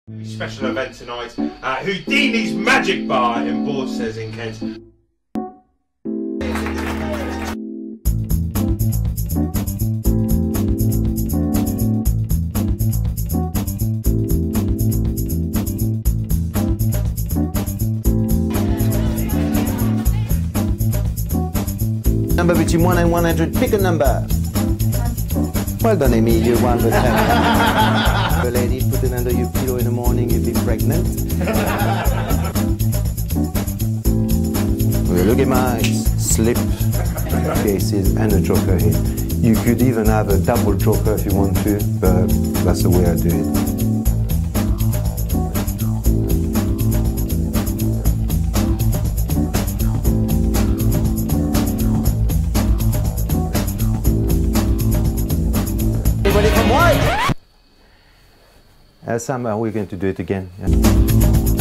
Special event tonight, Houdini's Magic Bar in Broadstairs in Kent. Number between 1 and 100, pick a number. Well done, Amy, you won the 10. The ladies, put it under your pillow in the morning, you'll be pregnant. Look at my slip cases and a joker here. You could even have a double joker if you want to, but that's the way I do it. Everybody from white! Sam, are we going to do it again? Yeah.